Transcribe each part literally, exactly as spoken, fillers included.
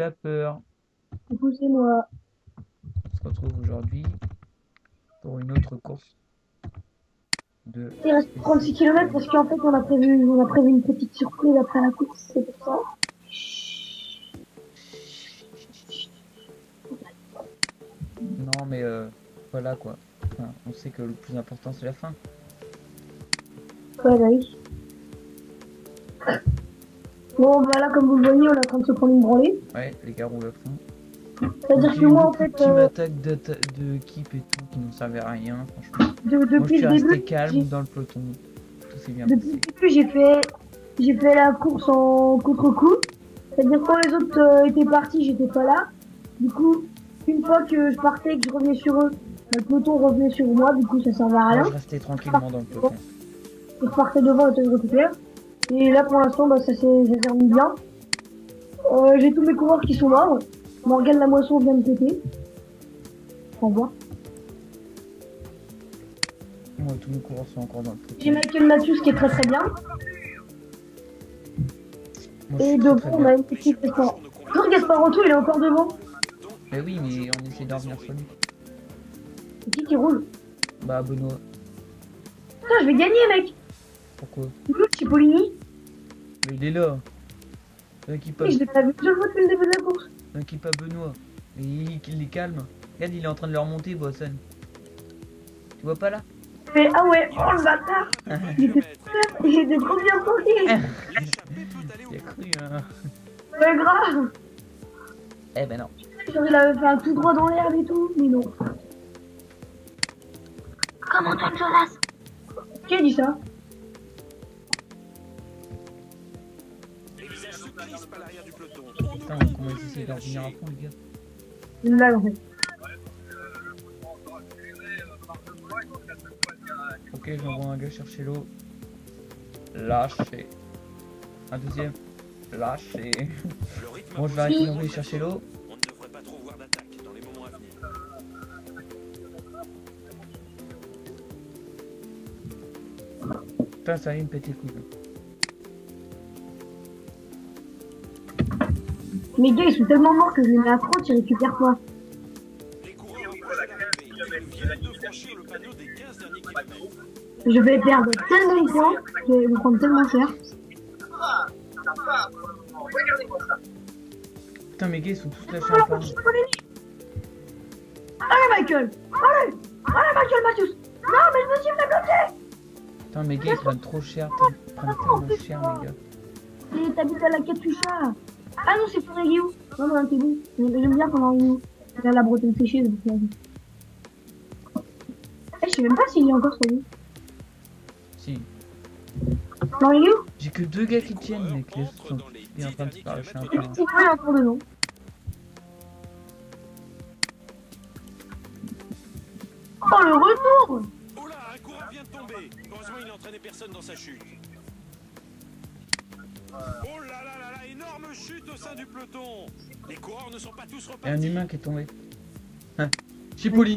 pas peur. Poussez-moi. On se retrouve aujourd'hui pour une autre course de Il reste trente-six kilomètres parce qu'en fait, on a prévu, on a prévu une petite surprise après la course, c'est pour ça. Non mais euh, voilà quoi. Enfin, on sait que le plus important c'est la fin. Ouais, bah oui. Bon, bah là, comme vous le voyez, on est en train de se prendre une branlée. Ouais, les gars roulent à fond. Donc C'est-à-dire il y que a eu moi, en beaucoup de fait, team euh, attaques d'équipe et tout qui n'ont servi à rien, franchement. de, Moi je depuis suis le resté début, calme j'ai, dans le peloton. Tout s'est bien depuis le passé. début, j'ai fait, j'ai fait la course en contre-coup. C'est-à-dire quand les autres euh, étaient partis, j'étais pas là. Du coup, une fois que je partais, que je revenais sur eux, bah, le peloton revenait sur moi. Du coup, ça servait à Moi rien. je restais tranquillement dans le peloton. Je repartais devant le temps de récupérer. Et là, pour l'instant, bah, ça s'est ça s'est remis bien. Euh, j'ai tous mes coureurs qui sont morts. Morgane la moisson vient de péter. Au revoir. Moi tous mes coureurs sont encore dans le J'ai peloton. Michael Matthews qui est très très bien. Moi je Et suis très devant, très on bien. a une petite Gaspar. Non, Gasparotto, il est encore devant. Mais oui, mais on essaie d'en revenir sur lui. C'est qui qui roule? Bah Benoît, Putain, je vais gagner, mec. pourquoi? Du coup, Cipollini. Mais il est là. T'inquiète pas, Et je l'ai pas vu deux fois depuis le début de la course. t'inquiète pas Benoît. Mais il, il les calme. Regarde, il est en train de le remonter, Boisson. Tu vois pas là? Mais ah ouais, oh le bâtard. Il était trop bien, il était trop bien planqué. Il a cru, hein. Ouais, grave. Eh ben non. Genre, il avait fait un tout droit dans l'herbe et tout, mais non. Comment Antoine Jonas? Qui a dit ça? Putain, comment ils essaient d'en revenir à fond, les gars. Une blague en fait. Ok, j'envoie un gars chercher l'eau. Lâché. Un deuxième. Lâché. Bon, je vais arrêter d'envoyer chercher l'eau. On ne devrait pas trop voir d'attaque dans les moments à venir. Putain, ça allait me péter le couille. Mes gars, ils sont tellement morts que je les mets à trente, ils récupèrent quoi? Les coureurs approchent de l'arrivée. Ils viennent de franchir le panneau des quinze derniers kilomètres. Je vais perdre tellement de points, je vais me prendre tellement cher. Putain, mes gars, ils sont tous lâchés un peu. Allez Michael! Allez! Allez Michael Matthews! Non mais le monsieur m'a bloqué! Putain, mes gars, ils prennent trop cher. Ils prennent tellement cher, mes gars. Et t'habites à la Katusha! Ah non, c'est Ferreguiou! Non, non, t'es bon. J'aime bien pendant une. Regarde la Bretonne séchée, donc là. Eh, je sais même pas s'il est encore sur lui. Si. Ferreguiou? J'ai que deux gars qui tiennent, mec. Les autres sont bien en train de se faire lâcher un peu. C'est quoi, il est encore devant? Oh, le retour! Oh là, un coureur vient de tomber. Heureusement, il n'entraînait personne dans sa chute. Oh là là là là, énorme chute au sein du peloton. Les coureurs ne sont pas tous Il y a un repartis. humain qui est tombé. Hein. Cipollini.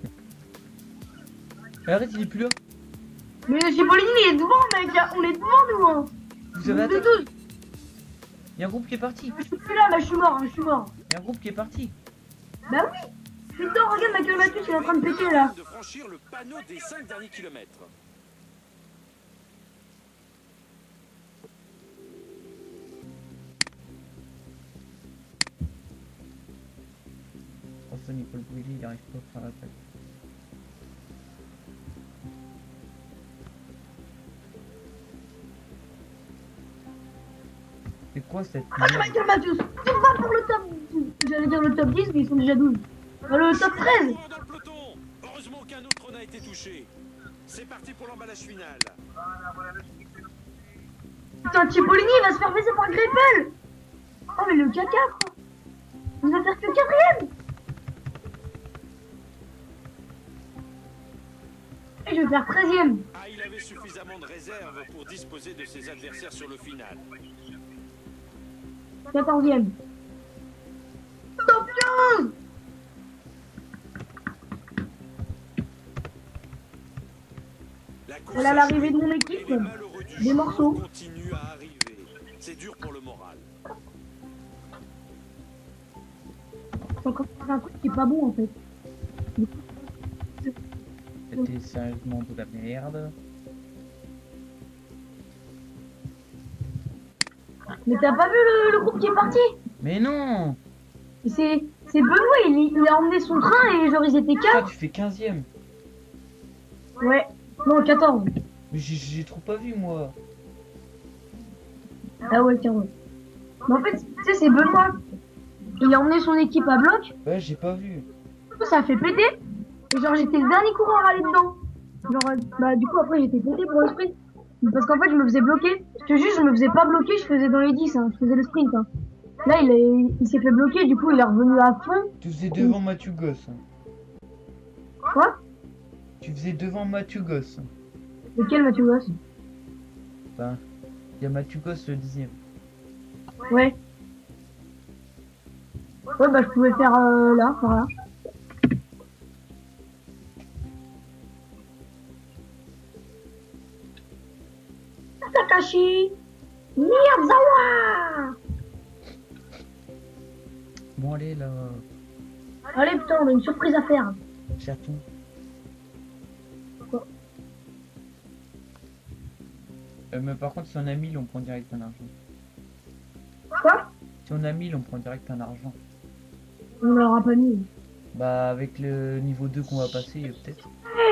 Arrête, il est plus là. Mais Cipollini, il est devant, mec! On est devant, nous! Hein. Vous avez On est attaqué. tous. Il y a un groupe qui est parti. Je suis plus là, là, je suis mort, je suis mort. Il y a un groupe qui est parti. Bah oui! Putain, regarde, Michael Matthews, il est en train de péter, là. De franchir le panneau des cinq derniers kilomètres. François Nicole Bouilly, il n'arrive pas à faire l'attaque. C'est quoi cette Ah, merde? Michael Matthews! Tu vas pour le top... J'allais dire le top dix, mais ils sont déjà douze. Euh, le top treize! Dans le peloton. Heureusement qu'un autre n'a été touché. C'est parti pour l'emballage final. Putain, Cipollini, il va se faire baiser par Greipel! Oh, mais le caca, quoi! Il va faire que quatrième! Et je vais faire treizième! Ah, il avait suffisamment de réserve pour disposer de ses adversaires sur le final. quatorzième! Top quinze! La course Voilà a l'arrivée joué, de mon et équipe. les malheureux du Des jour morceaux. continuent à arriver. C'est dur pour le moral. Enfin, quand on fait un truc qui est pas bon en fait. C'était sérieusement de la merde. Mais t'as pas vu le, le groupe qui est parti? Mais non! Et C'est c'est Benoît, il, il a emmené son train et genre ils étaient Ah, quatre. tu fais quinzième. Ouais. Non, quatorze. Mais j'ai- j'ai trop pas vu moi. Ah ouais, quinze. Mais en fait, tu sais, c'est Benoît. Il a emmené son équipe à bloc. Ouais, j'ai pas vu. Du coup, ça a fait péter. Et genre, j'étais le dernier coureur à aller dedans. Genre, euh, bah, du coup, après, j'étais pété pour le sprint. Parce qu'en fait, je me faisais bloquer. Je te jure, je me faisais pas bloquer, je faisais dans les dix, hein. Je faisais le sprint, hein. Là, il, est- il s'est fait bloquer, du coup, il est revenu à fond. Tu faisais devant Mathieu Gosse. Quoi? Tu faisais devant Mathieu Gosse. Lequel, Mathieu Gosse? Enfin, il y a Mathieu Gosse le dixième. Ouais. Ouais, bah, je pouvais faire euh, là, voilà. Takashi Miyazawa. Bon, allez là. Allez, putain, on a une surprise à faire. Chaton. Quoi? Euh, mais par contre, si on a mille, on prend direct un argent. Quoi? Si on a mille, on prend direct un argent. On l'aura pas mis. Bah, avec le niveau deux qu'on va passer, euh, peut-être.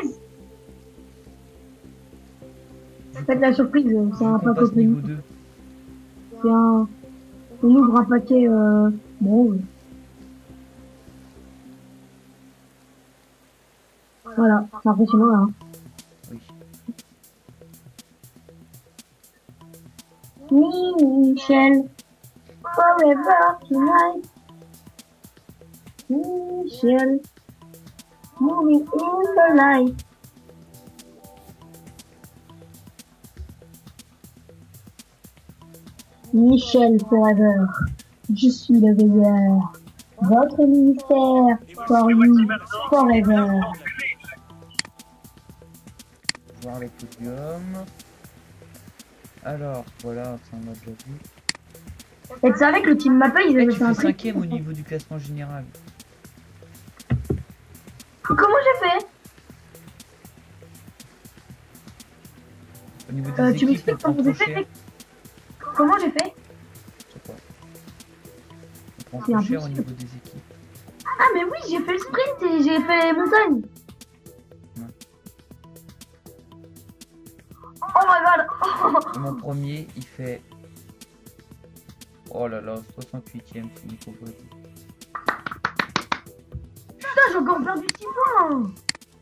Faites la surprise, c'est un On pack passe niveau opening. deux. C'est un... On ouvre un paquet... Euh... Bon, oui. Voilà, c'est impressionnant là. Hein. Oui. Michel, forever tonight. Michel, moving in the light. Michel forever, je suis le veilleur. Votre ministère, for you, forever. Voir les podiums. Alors, voilà, ça on l'a déjà vu. Et tu savais que le team Mappa, ils Eh, avaient tu fait un fais truc. cinquième au niveau du classement général. Comment j'ai fait? Au niveau des Euh, tu équipes, m'expliques on prend comment j'ai trop fait? cher. Comment j'ai fait? Je sais pas. On prend C'est trop cher au impossible. niveau des équipes. Ah mais oui, j'ai fait le sprint et j'ai fait les montagnes. Ouais. Oh my god. Et mon premier, il fait... Oh là là, soixante-huitième, c'est Nico Body. Putain, j'ai encore perdu six points.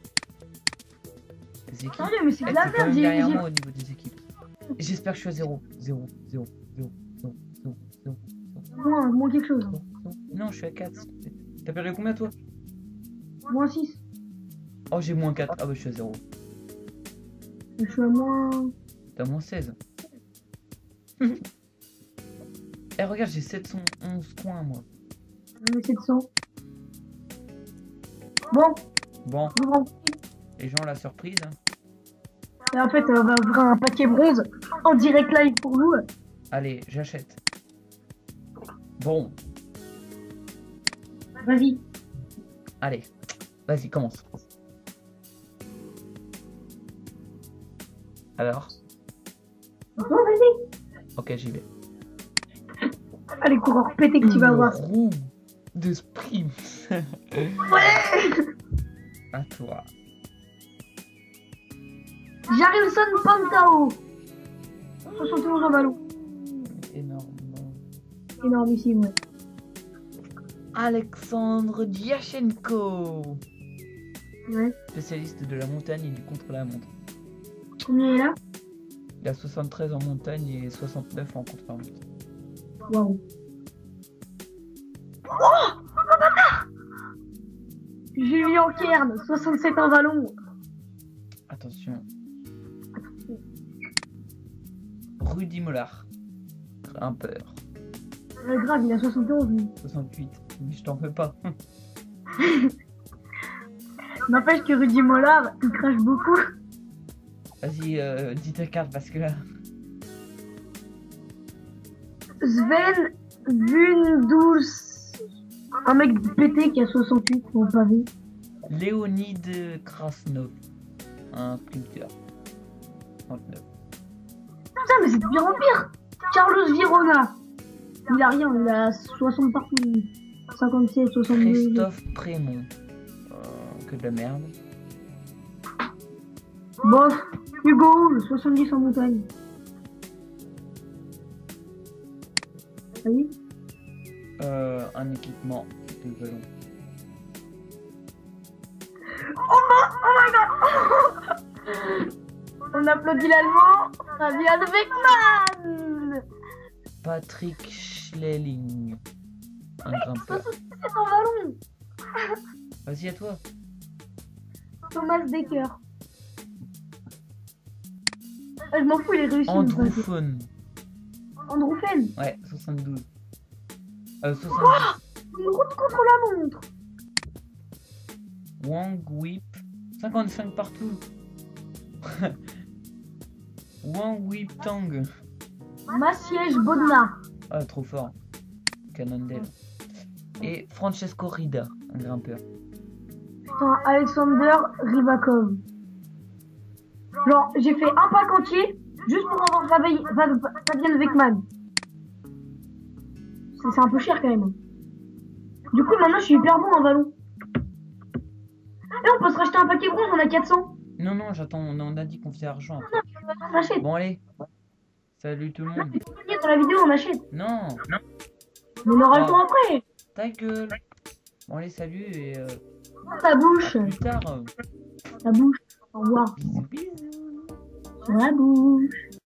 Les équipes... Sérieux, mais c'est Eh, de la t'es quand merde. même J'ai derrière j'ai- moi au niveau des équipes. J'espère que je suis à zéro. zéro, zéro, zéro, zéro, zéro, zéro, zéro, moins, moins quelque chose. zéro, zéro. Non, je suis à quatre. T'as perdu combien toi? Moins six. Oh, j'ai moins quatre. Ah bah je suis à zéro. Je suis à moins... T'as moins seize. Eh regarde, j'ai sept cent onze points moi. sept cents. Bon, Bon, je vous rends. les gens, la surprise. Hein. Et en fait, on va ouvrir un paquet bronze en direct live pour vous. Allez, j'achète. Bon, Vas-y. allez. Vas-y, commence. Alors? Bon, vas-y. Ok, j'y vais. Allez, coureur pété que tu vas Une voir. roue de sprint. Ouais. À toi. Jarilson Pantao. soixante et onze en ballon. Énorme. Énormissime, ouais. Alexandre Diachenko. Ouais. Spécialiste de la montagne et du contre-la-montre. Combien il est là? Il a soixante-treize en montagne et soixante-neuf en contre-la-montre. Waouh. Oh, Julien Kern, soixante-sept en ballon. Attention. Rudy Mollard. Grimpeur. Ouais, grave, il a soixante et onze, lui. soixante-huit. Mais je t'en veux pas. N'empêche que Rudy Mollard, il crache beaucoup. Vas-y, euh, dis ta carte parce que là... Sven Bunduls... Un mec pété qui a soixante-huit pour le pavé. Léonide Krasnov, un sculpteur. trente-neuf. Putain, mais c'est de pire en pire. Carlos Virona. Il a rien, il a soixante partout. cinquante-sept, soixante-deux. Christophe Prémont. Euh, que de la merde. Bof. Hugo Hull, soixante-dix en montagne. Ah oui. Euh, un équipement de ballon. Oh my god. On applaudit l'allemand. Fabian Beckmann. Patrick Schlelling, un grimpeur. C'est ton ballon. Vas-y à toi. Thomas Decker. Ah, je m'en fous, il est réussi. Andrew Fon. Andrew Fenn. Ouais, soixante-douze. Euh, soixante-dix. Une route contre la montre. Wang Whip. cinquante-cinq partout. Wang Whip Tang. Massiège Bodnar. Ah, trop fort. Cannondale. Et Francesco Rida, un grimpeur. Putain, Alexander Rybakov. Genre, j'ai fait un pack entier juste pour avoir Fabi- Fab- Fabian Beckmann. C'est c'est un peu cher quand même. Du coup, maintenant je suis hyper bon en ballon. Et on peut se racheter un paquet bronze, on a quatre cents. Non, non, j'attends, on on a dit qu'on faisait argent. On achète. Bon, allez. Salut tout le monde. Dans la vidéo, on achète. Non, non, Mais on aura le Oh. temps après. ta gueule. Bon, allez, salut et euh, Ta bouche. plus tard. euh, Ta bouche. Au revoir. Bisous, bisous. Sur la bouche.